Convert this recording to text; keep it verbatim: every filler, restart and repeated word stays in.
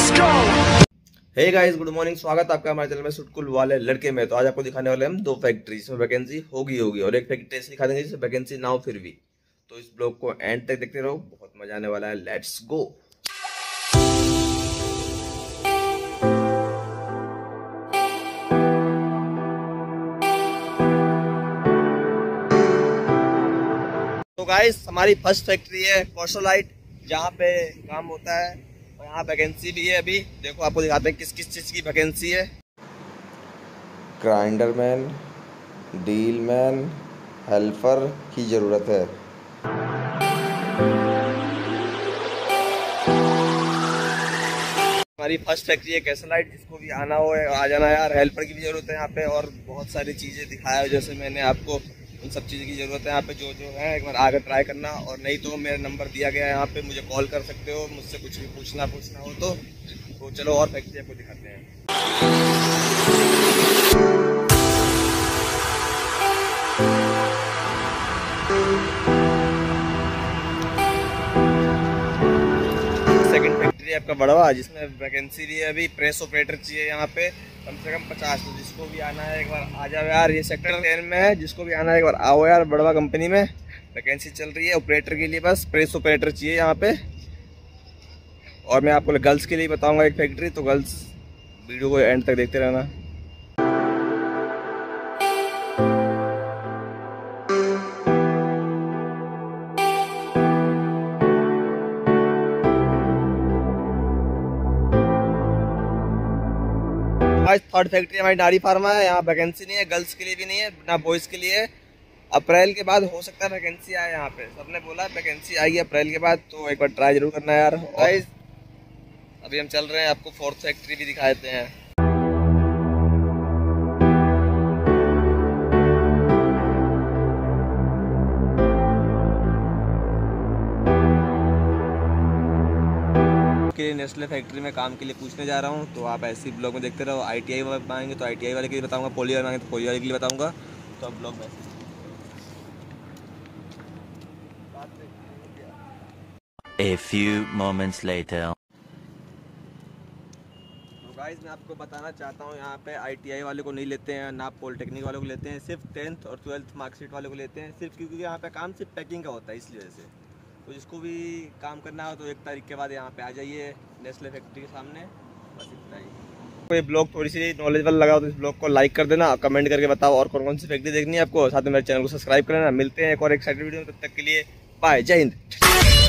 Hey guys, good morning. स्वागत है आपका हमारे चैनल में सुटकुल वाले लड़के में। तो आज आपको दिखाने वाले हम दो फैक्ट्री जिसमें वैकेंसी होगी होगी और एक फैक्ट्री ऐसी दिखा देंगे जिसमें वैकेंसी ना हो फिर भी। तो इस ब्लॉग को एंड तक देखते रहो, बहुत मजा आने वाला है। Let's go. तो गाइस, हमारी फर्स्ट फैक्ट्री है कॉर्सोलाइट, जहाँ पे काम होता है और यहाँ वैकेंसी भी है। अभी देखो, आपको दिखाते हैं किस किस चीज़ की वैकेंसी है। Grinder man, deal man, helper की ज़रूरत है। हमारी फर्स्ट फैक्ट्री है कैसलाइट, जिसको भी आना हो आ जाना यार। हेल्पर की भी ज़रूरत है यहाँ पे और बहुत सारी चीज़ें दिखाया है, जैसे मैंने आपको उन सब चीज़ों की ज़रूरत है यहाँ पे जो जो है। एक बार आकर ट्राई करना, और नहीं तो मेरा नंबर दिया गया है यहाँ पे, मुझे कॉल कर सकते हो। मुझसे कुछ भी पूछना पूछना हो तो तो चलो और फैक्ट्री आपको दिखाते हैं। सेकंड फैक्ट्री आपका बड़वा, जिसमें वैकेंसी भी है। अभी प्रेस ऑपरेटर चाहिए यहाँ पे कम से कम पचास। तो जिसको भी आना है एक बार आ जाओ यार। ये सेक्टर टेन में है, जिसको भी आना है एक बार आओ यार। बड़वा कंपनी में वैकेंसी चल रही है ऑपरेटर के लिए, बस प्रेस ऑपरेटर चाहिए यहाँ पे। और मैं आपको गर्ल्स के लिए बताऊंगा एक फैक्ट्री, तो गर्ल्स वीडियो को एंड तक देखते रहना। आज थर्ड फैक्ट्री हमारी डायरी फार्मा है। यहाँ वैकेंसी नहीं है, गर्ल्स के लिए भी नहीं है, ना बॉयज़ के लिए। अप्रैल के बाद हो सकता है वैकेंसी आए यहाँ पे। सबने बोला वैकेंसी आएगी अप्रैल के बाद, तो एक बार ट्राई जरूर करना यार। गाइस, अभी हम चल रहे हैं, आपको फोर्थ फैक्ट्री भी दिखा देते हैं। के नेस्ले फैक्ट्री में काम के लिए पूछने जा रहा हूँ, तो आप ऐसी ब्लॉग में देखते रहो। आईटीआई मांगेंगे तो आईटीआई वाले के लिए बताऊंगा, पोली वाले मांगेंगे तो पोली वाले के लिए बताऊंगा। तो अब ब्लॉग में A few moments later. तो गाइस, मैं आपको बताना चाहता हूँ, यहाँ पे आईटीआई वाले को नहीं लेते हैं, ना पॉलिटेक्निक वाले को लेते हैं, सिर्फ टेंथ और ट्वेल्थ मार्कशीट वाले को लेते हैं। सिर्फ क्योंकि यहाँ पे काम सिर्फ पैकिंग का होता है, इसलिए वजह से। तो जिसको भी काम करना हो तो एक तारीख के बाद यहाँ पे आ जाइए नेस्ले फैक्ट्री के सामने। बस इतना ही। कोई ब्लॉग थोड़ी सी नॉलेजेबल लगा हो तो इस ब्लॉग को लाइक कर देना, कमेंट करके बताओ और कौन कौन सी फैक्ट्री देखनी है आपको। साथ में मेरे चैनल को सब्सक्राइब कर लेना। मिलते हैं एक और एक्साइटेड वीडियो में, तब तक के लिए बाय, जय हिंद।